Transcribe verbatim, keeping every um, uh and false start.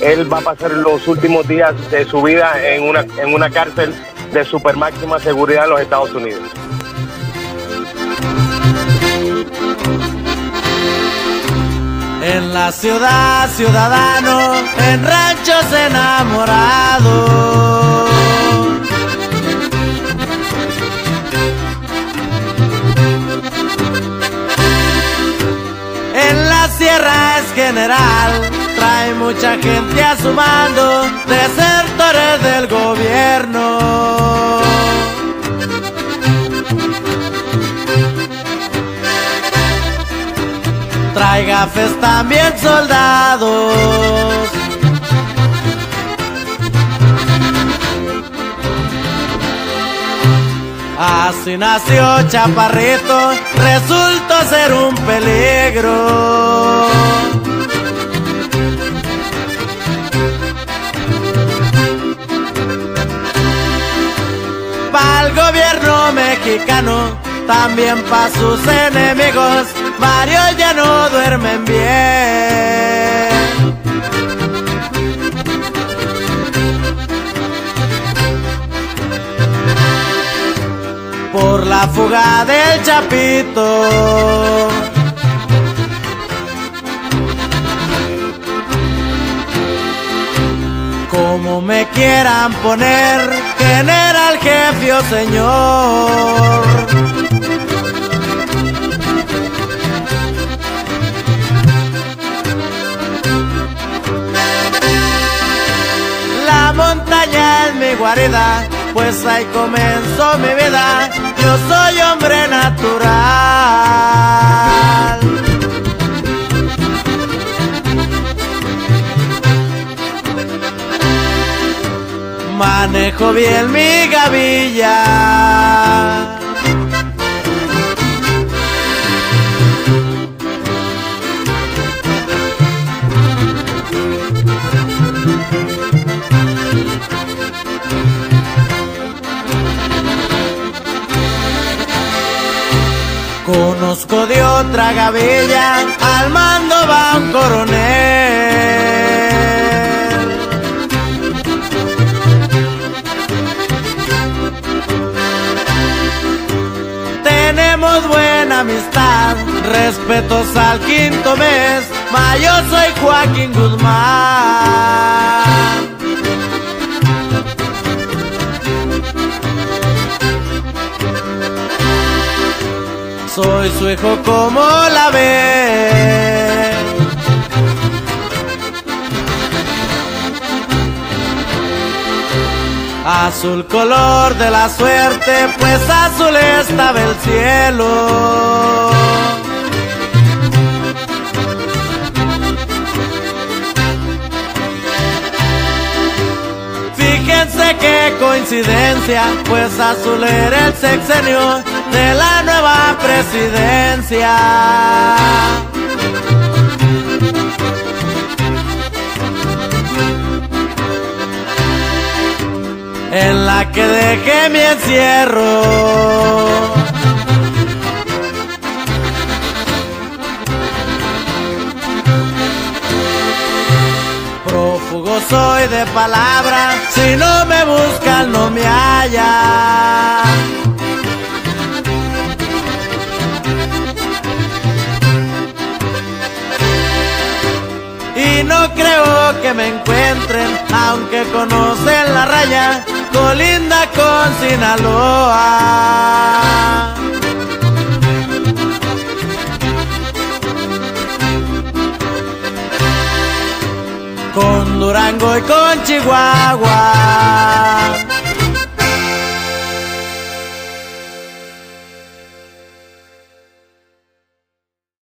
él va a pasar los últimos días de su vida en una, en una cárcel de super máxima seguridad en los Estados Unidos. En la ciudad, ciudadano, en ranchos enamorados. En la sierra es general, trae mucha gente a su mando, desertores del gobierno. Trae gafes también soldados. Así nació Chaparrito, resultó ser un peligro. Para el gobierno mexicano, también para sus enemigos, varios ya no duermen bien. Por la fuga del Chapito. Como me quieran poner, general, jefe o señor. La montaña es mi guarida, pues ahí comenzó mi vida. Yo soy hombre natural. Manejo bien mi gavilla. Conozco de otra gavilla, al mando va un coronel. Tenemos buena amistad, respetos al quinto mes, ma yo soy Joaquín Guzmán. Soy su hijo, como la ve. Azul color de la suerte, pues azul estaba el cielo. Fíjense qué coincidencia, pues azul era el sexenio de la nueva presidencia. En la que dejé mi encierro. Prófugo soy de palabra, si no me buscan no me hallan. Y no creo que me encuentren, aunque conocen la raya, colinda con Sinaloa. Con Durango y con Chihuahua.